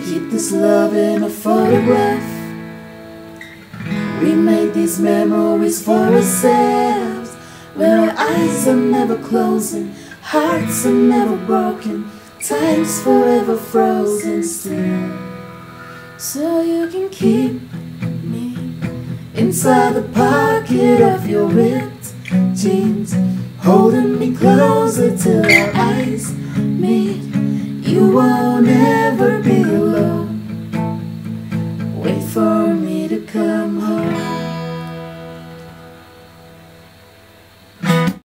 Keep this love in a photograph. We made these memories for ourselves, when our eyes are never closing, hearts are never broken, time's forever frozen still. So you can keep me inside the pocket of your ripped jeans, holding me closer till our eyes meet. You won't ever